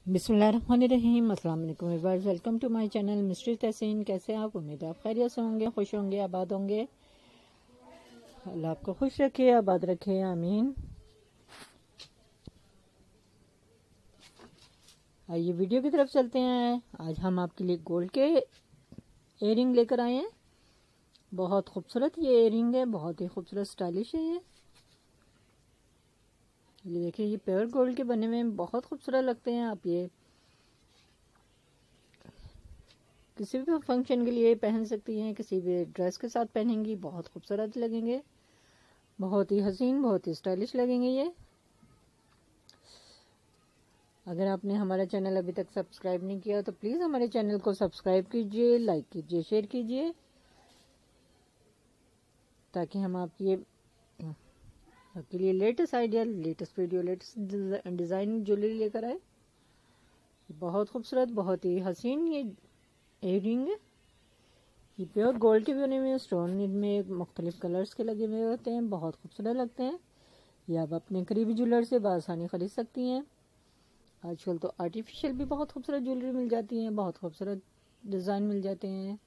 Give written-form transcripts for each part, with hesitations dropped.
बिस्मिल्लाहिर्रहमानिर्रहीम। अस्सलाम वालेकुम viewers, welcome to my channel mister Tahseen. कैसे आप? उम्मीद आप खैरियत से होंगे, खुश होंगे, आबाद होंगे। अल्लाह आपको खुश रखे, आबाद रखे, आमीन। आइए वीडियो की तरफ चलते हैं। आज हम आपके लिए गोल्ड के इयररिंग लेकर आए हैं। बहुत खूबसूरत ये इयररिंग है, बहुत ही खूबसूरत स्टाइलिश है ये देखिए, ये प्योर गोल्ड के बने हुए हैं, बहुत खूबसूरत लगते हैं। आप ये किसी भी फंक्शन के लिए पहन सकती हैं, किसी भी ड्रेस के साथ पहनेंगी, बहुत खूबसूरत लगेंगे, बहुत ही हसीन, बहुत ही स्टाइलिश लगेंगे ये। अगर आपने हमारा चैनल अभी तक सब्सक्राइब नहीं किया तो प्लीज़ हमारे चैनल को सब्सक्राइब कीजिए, लाइक कीजिए, शेयर कीजिए, ताकि हम आपके लिए latest idea, latest video, latest design jewellery लेकर आए। बहुत खूबसूरत, बहुत ही हसीन ये इयररिंग है। ये प्योर गोल्ड के बने हुए स्टोन इनमें मुख्तलिफ कलर्स के लगे हुए होते हैं, बहुत खूबसूरत लगते हैं। ये आप अपने करीबी ज्वेलर से बआसानी खरीद सकती हैं। आजकल तो आर्टिफिशियल भी बहुत खूबसूरत ज्वेलरी मिल जाती है, बहुत खूबसूरत डिज़ाइन मिल जाते हैं।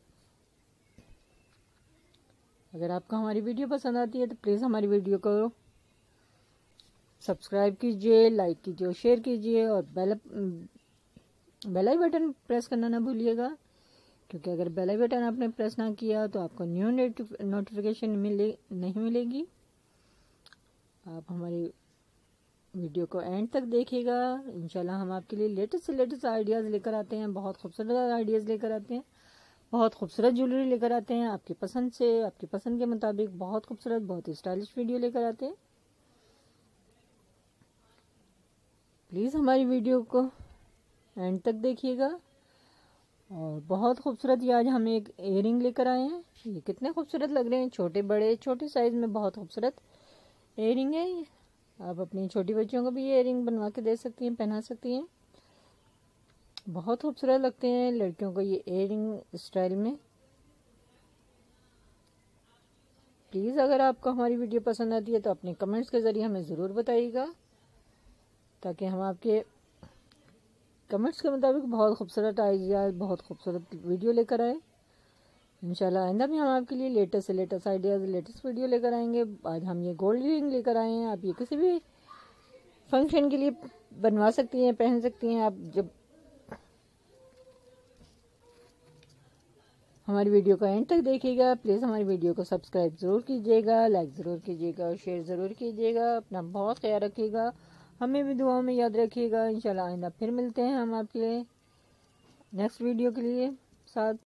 अगर आपको हमारी वीडियो पसंद आती है तो प्लीज़ हमारी वीडियो को सब्सक्राइब कीजिए, लाइक कीजिए और शेयर कीजिए, और बेल आई बटन प्रेस करना ना भूलिएगा, क्योंकि अगर बेल आई बटन आपने प्रेस ना किया तो आपको न्यू नोटिफिकेशन नहीं मिलेगी। आप हमारी वीडियो को एंड तक देखिएगा। इंशाल्लाह हम आपके लिए लेटेस्ट से लेटेस्ट आइडियाज़ लेकर आते हैं, बहुत खूबसूरत आइडियाज़ लेकर आते हैं, बहुत खूबसूरत ज्वेलरी लेकर आते हैं। आपकी पसंद से, आपकी पसंद के मुताबिक बहुत खूबसूरत, बहुत ही स्टाइलिश वीडियो लेकर आते हैं। प्लीज़ हमारी वीडियो को एंड तक देखिएगा। और बहुत खूबसूरत ये आज हम एक इयररिंग लेकर आए हैं। ये कितने खूबसूरत लग रहे हैं, छोटे बड़े छोटे साइज़ में बहुत खूबसूरत इयररिंग है ये। आप अपनी छोटी बच्चियों को भी ये इयररिंग बनवा के दे सकती हैं, पहना सकती हैं, बहुत खूबसूरत लगते हैं लड़कियों को ये इयररिंग स्टाइल में। प्लीज़ अगर आपको हमारी वीडियो पसंद आती है तो अपने कमेंट्स के ज़रिए हमें ज़रूर बताइएगा, ताकि हम आपके कमेंट्स के मुताबिक बहुत खूबसूरत आइडियाज़, बहुत खूबसूरत वीडियो लेकर आए। इंशाल्लाह आइंदा भी हम आपके लिए लेटेस्ट से लेटेस्ट आइडियाज़, लेटेस्ट वीडियो लेकर आएंगे। आज हम ये गोल्ड इयररिंग लेकर आए हैं। आप ये किसी भी फंक्शन के लिए बनवा सकती हैं, पहन सकती हैं। आप जब हमारी वीडियो को एंड तक देखिएगा। प्लीज़ हमारी वीडियो को सब्सक्राइब ज़रूर कीजिएगा, लाइक ज़रूर कीजिएगा और शेयर ज़रूर कीजिएगा। अपना बहुत ख्याल रखिएगा, हमें भी दुआओं में याद रखिएगा। इंशाल्लाह आइंदा फिर मिलते हैं हम आपके लिए नेक्स्ट वीडियो के लिए साथ।